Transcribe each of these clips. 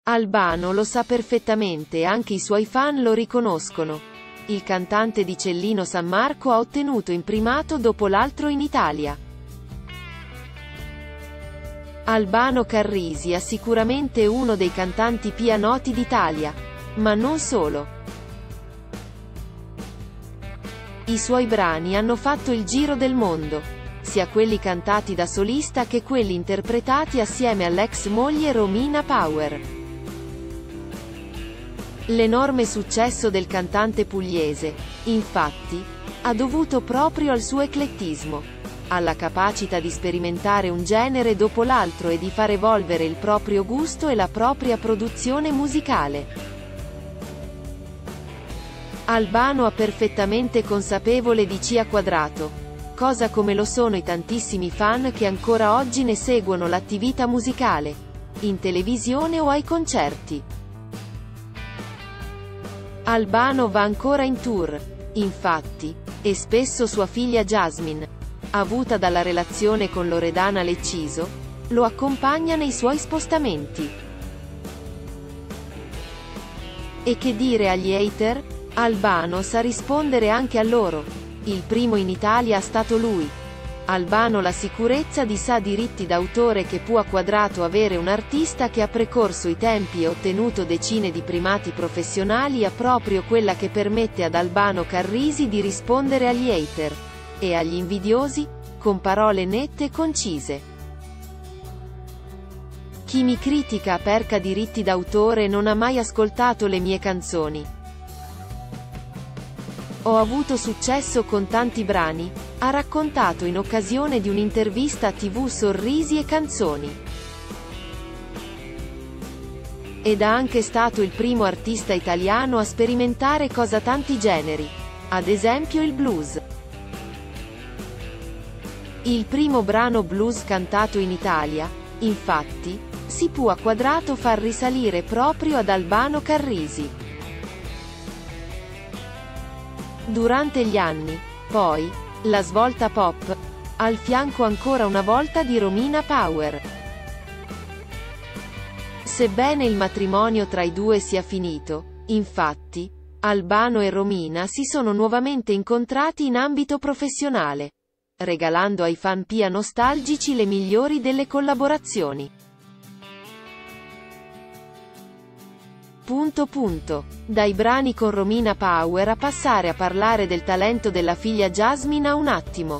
Albano lo sa perfettamente e anche i suoi fan lo riconoscono. Il cantante di Cellino San Marco ha ottenuto in primato dopo l'altro in Italia. Albano Carrisi è sicuramente uno dei cantanti più noti d'Italia. Ma non solo. I suoi brani hanno fatto il giro del mondo, sia quelli cantati da solista che quelli interpretati assieme all'ex moglie Romina Power. L'enorme successo del cantante pugliese, infatti, ha dovuto proprio al suo eclettismo, alla capacità di sperimentare un genere dopo l'altro e di far evolvere il proprio gusto e la propria produzione musicale. Albano è perfettamente consapevole di C² cosa come lo sono i tantissimi fan che ancora oggi ne seguono l'attività musicale, in televisione o ai concerti. Albano va ancora in tour, infatti, e spesso sua figlia Jasmine, avuta dalla relazione con Loredana Lecciso, lo accompagna nei suoi spostamenti. E che dire agli hater? Albano sa rispondere anche a loro. Il primo in Italia è stato lui. Albano la sicurezza di sa diritti d'autore che può avere un artista che ha precorso i tempi e ottenuto decine di primati professionali è proprio quella che permette ad Albano Carrisi di rispondere agli hater e agli invidiosi con parole nette e concise. Chi mi critica perché diritti d'autore non ha mai ascoltato le mie canzoni. Ho avuto successo con tanti brani, ha raccontato in occasione di un'intervista a TV Sorrisi e Canzoni. Ed è anche stato il primo artista italiano a sperimentare cosa tanti generi, ad esempio il blues. Il primo brano blues cantato in Italia, infatti, si può far risalire proprio ad Albano Carrisi. Durante gli anni, poi, la svolta pop, al fianco ancora una volta di Romina Power. Sebbene il matrimonio tra i due sia finito, infatti, Albano e Romina si sono nuovamente incontrati in ambito professionale, regalando ai fan più nostalgici le migliori delle collaborazioni. Dai brani con Romina Power a passare a parlare del talento della figlia Jasmine a un attimo.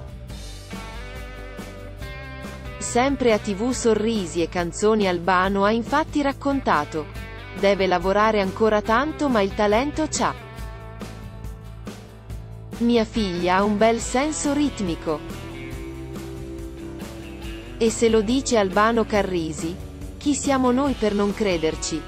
Sempre a TV Sorrisi e Canzoni Albano ha infatti raccontato: deve lavorare ancora tanto ma il talento c'ha. Mia figlia ha un bel senso ritmico. E se lo dice Albano Carrisi, chi siamo noi per non crederci?